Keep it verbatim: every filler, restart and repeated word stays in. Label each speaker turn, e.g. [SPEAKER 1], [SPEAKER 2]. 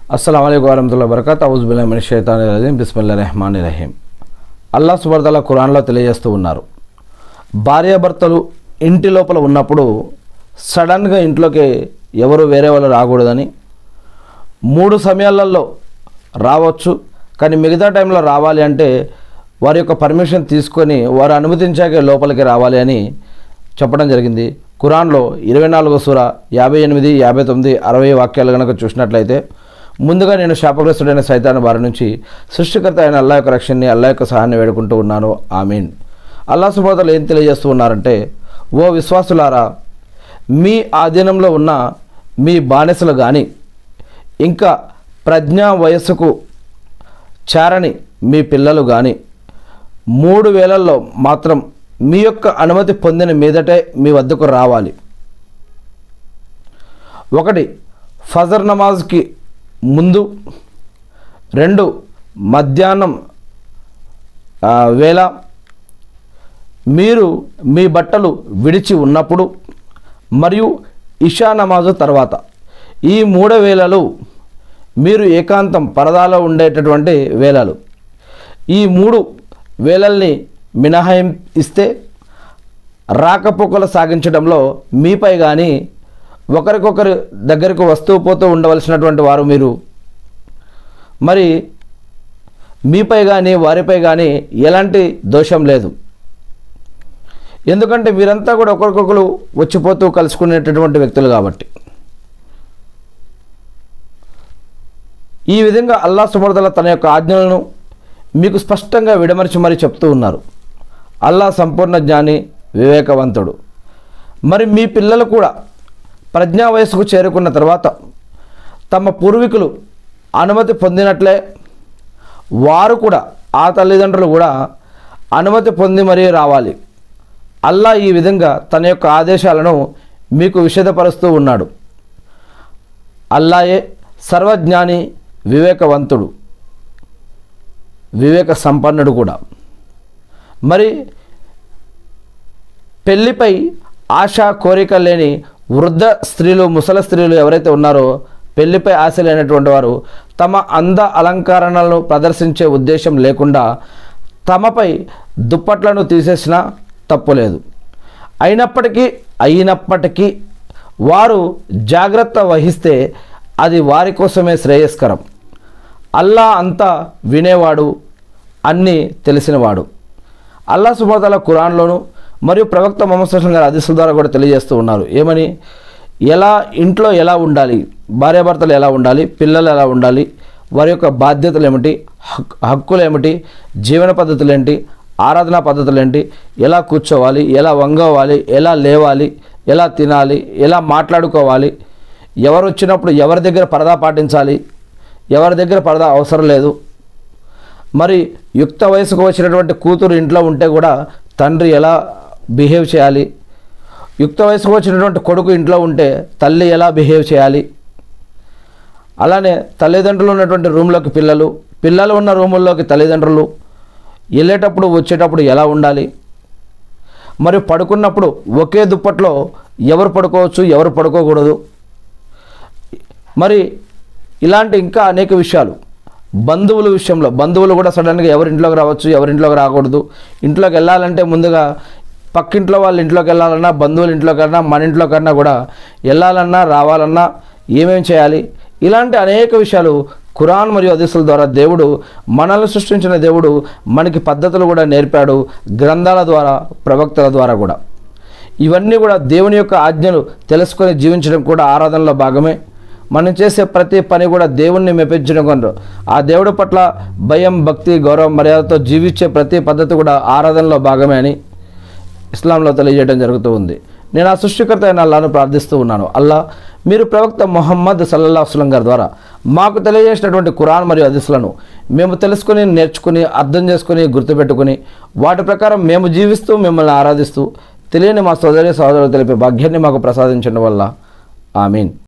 [SPEAKER 1] अस्सलाम वालेकुम वरहमतुल्लाहि वबरकातुहू औज़ु बिल्लाहि मिनश शैतानिर रजीम बिस्मिल्लाहिर रहमानिर रहीम। అల్లాహ్ సుబ్హానహు వ తఆలా ఖురాన్లో తెలియజేస్తూ ఉన్నారు, భార్యాభర్తలు ఇంటి లోపల ఉన్నప్పుడు సడన్గా ఇంట్లోకి ఎవరు వేరే వాళ్ళు రాకూడదని, మూడు సమయాలలో రావచ్చు కానీ మిగతా టైంలో రావాలి అంటే వారి యొక్క పర్మిషన్ తీసుకొని వారు అనుమతించాకే లోపలికి రావాలి అని చెప్పడం జరిగింది। ఖురాన్లో ఇరవై నాలుగో సూర యాభై ఎనిమిది యాభై తొమ్మిది అరవై వాక్యాలు కనుక చూసినట్లయితే, ముందుగా నేను శాపగ్రస్తుడైన సైతాను బారి నుంచి సృష్టికర్త అయిన అల్లాహ్ యొక్క రక్షణని, అల్లాహ్ యొక్క సహాయాన్ని వేడుకుంటూ ఉన్నాను, ఆమీన్। అల్లాహ్ సుబ్హానహు వ తఆలా ఏం తెలియజేస్తూ ఉన్నారంటే, ఓ విశ్వాసులారా, మీ ఆధీనంలో ఉన్న మీ బానిసలు కానీ ఇంకా ప్రజ్ఞా వయస్సుకు చారని మీ పిల్లలు కానీ మూడు వేలల్లో మాత్రం మీ యొక్క అనుమతి పొందిన మీదటే మీ వద్దకు రావాలి। ఒకటి, ఫజర్ నమాజ్కి ముందు, రెండు మధ్యాహ్నం వేళ మీరు మీ బట్టలు విడిచి ఉన్నప్పుడు, మరియు ఇషా నమాజు తర్వాత। ఈ మూడు వేళలు మీరు ఏకాంతం పరదాలో ఉండేటటువంటి వేళలు। ఈ మూడు వేళల్ని మినహాయం ఇస్తే రాకపోకలు సాగించడంలో మీపై కానీ ఒకరికొకరు దగ్గరకు వస్తూ పోతూ ఉండవలసినటువంటి వారు మీరు, మరి మీపై కానీ వారిపై కానీ ఎలాంటి దోషం లేదు, ఎందుకంటే మీరంతా కూడా ఒకరికొకరు వచ్చిపోతూ కలుసుకునేటటువంటి వ్యక్తులు కాబట్టి। ఈ విధంగా అల్లాహ్ సుబ్హానహు వ తఆలా తన యొక్క ఆజ్ఞలను మీకు స్పష్టంగా విడమర్చి మరీ చెప్తూ ఉన్నారు। అల్లాహ్ సంపూర్ణ జ్ఞాని, వివేకవంతుడు। మరి మీ పిల్లలు కూడా ప్రజ్ఞా వయస్సుకు చేరుకున్న తర్వాత తమ పూర్వీకులు అనుమతి పొందినట్లే వారు కూడా, ఆ తల్లిదండ్రులు కూడా అనుమతి పొంది మరీ రావాలి। అల్లాహ్ ఈ విధంగా తన యొక్క ఆదేశాలను మీకు విషదపరుస్తూ ఉన్నాడు। అల్లాహే సర్వజ్ఞాని, వివేకవంతుడు, వివేక సంపన్నుడు కూడా। మరి పెళ్లిపై ఆశ కోరిక లేని వృద్ధ స్త్రీలు, ముసలి స్త్రీలు ఎవరైతే ఉన్నారో, పెళ్లిపై ఆశ లేనటువంటి వారు తమ అంద అలంకరణలను ప్రదర్శించే ఉద్దేశం లేకుండా తమపై దుప్పట్లను తీసేసినా తప్పులేదు। అయినప్పటికీ అయినప్పటికీ వారు జాగ్రత్త వహిస్తే అది వారి కోసమే శ్రేయస్కరం। అల్లాహ్ అంతా వినేవాడు, అన్నీ తెలిసినవాడు। అల్లాహ్ సుబ్హానహు వ తఆలా ఖురాన్లోను మరియు ప్రవక్త ముహమ్మద్ సల్లల్లాహు అలైహి వసల్లం హదీసుల ద్వారా కూడా తెలియజేస్తూ ఉన్నారు, ఏమని, ఎలా ఇంట్లో ఎలా ఉండాలి, భార్యాభర్తలు ఎలా ఉండాలి, పిల్లలు ఎలా ఉండాలి, వారి యొక్క బాధ్యతలు ఏమిటి, హక్కులు ఏమిటి, జీవన పద్ధతులు ఏంటి, ఆరాధనా పద్ధతులు ఏంటి, ఎలా కూర్చోవాలి, ఎలా వంగవాలి, ఎలా లేవాలి, ఎలా తినాలి, ఎలా మాట్లాడుకోవాలి, ఎవరు వచ్చినప్పుడు ఎవరి దగ్గర పరదా పాటించాలి, ఎవరి దగ్గర పరదా అవసరం లేదు, మరి యుక్త వయసుకు వచ్చినటువంటి కూతురు ఇంట్లో ఉంటే కూడా తండ్రి ఎలా బిహేవ్ చేయాలి, యుక్త వయసుకు వచ్చినటువంటి కొడుకు ఇంట్లో ఉంటే తల్లి ఎలా బిహేవ్ చేయాలి, అలానే తల్లిదండ్రులు ఉన్నటువంటి రూమ్లోకి పిల్లలు, పిల్లలు ఉన్న రూముల్లోకి తల్లిదండ్రులు వెళ్ళేటప్పుడు వచ్చేటప్పుడు ఎలా ఉండాలి, మరి పడుకున్నప్పుడు ఒకే దుప్పట్లో ఎవరు పడుకోవచ్చు, ఎవరు పడుకోకూడదు, మరి ఇలాంటి ఇంకా అనేక విషయాలు। బంధువుల విషయంలో, బంధువులు కూడా సడన్గా ఎవరి ఇంట్లోకి రావచ్చు, ఎవరింట్లోకి రాకూడదు, ఇంట్లోకి వెళ్ళాలంటే ముందుగా పక్కింట్లో వాళ్ళ ఇంట్లోకి వెళ్ళాలన్నా, బంధువుల ఇంట్లోకన్నా, మన ఇంట్లోకన్నా కూడా వెళ్ళాలన్నా రావాలన్నా ఏమేమి చేయాలి, ఇలాంటి అనేక విషయాలు ఖురాన్ మరియు హదీసుల ద్వారా దేవుడు, మనల్ని సృష్టించిన దేవుడు మనకి పద్ధతులు కూడా నేర్పాడు, గ్రంథాల ద్వారా, ప్రవక్తల ద్వారా కూడా। ఇవన్నీ కూడా దేవుని యొక్క ఆజ్ఞలు తెలుసుకొని జీవించడం కూడా ఆరాధనలో భాగమే। మనం చేసే ప్రతి పని కూడా దేవుణ్ణి మెప్పించడం కొరకు, ఆ దేవుడి పట్ల భయం, భక్తి, గౌరవం, మర్యాదతో జీవించే ప్రతి పద్ధతి కూడా ఆరాధనలో భాగమే అని ఇస్లాంలో తెలియజేయడం జరుగుతూ ఉంది। నేను ఆ సృష్టికర్త అయిన అల్లాహ్ను ప్రార్థిస్తూ ఉన్నాను, అల్లాహ్ మీరు ప్రవక్త ముహమ్మద్ సల్లల్లాహు అలైహి వసల్లం గారి ద్వారా మాకు తెలియజేసినటువంటి ఖురాన్ మరియు హదీసులను మేము తెలుసుకుని, నేర్చుకుని, అర్థం చేసుకుని, గుర్తుపెట్టుకుని వాటి ప్రకారం మేము జీవిస్తూ మిమ్మల్ని ఆరాధిస్తూ తెలియని మా సోదరి సోదరులు తెలిపే భాగ్యాన్ని మాకు ప్రసాదించడం వల్ల, ఆమీన్।